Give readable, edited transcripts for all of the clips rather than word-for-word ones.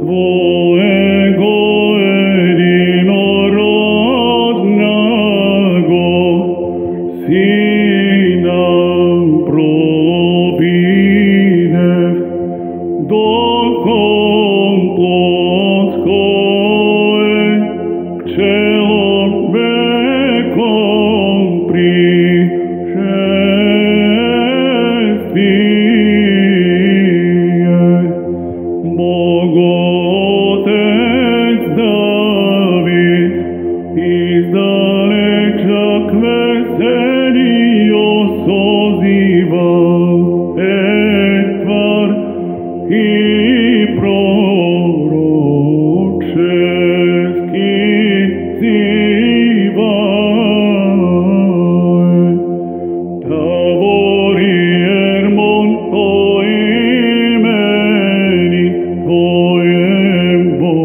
Twojego jednorodnego Syna prowidev, Duchom Boskoe k človekom prišествие. Bog Otec David izdaleka k veseliju soziva etvar i proročeski ziva. Tavori Hermon po imeni Tvojem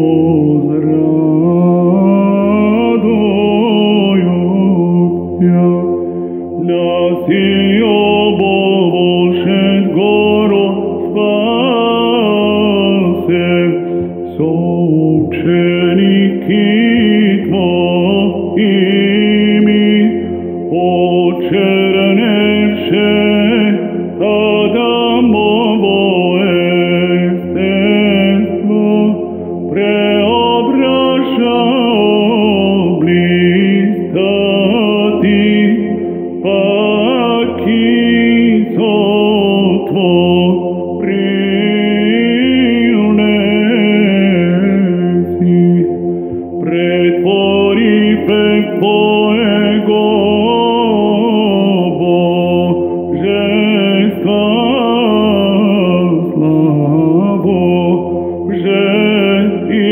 возрадуются. Наси обоволшен горо спасе, соученики Твоими, очерневше Адамово естество, преобража облистати, паки сотворилнеси, преtvori пек Твоего божества славу, же и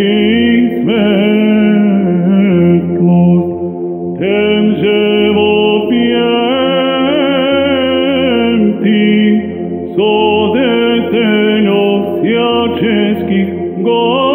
светлость, тем же вопием Ти, со детенов всяческих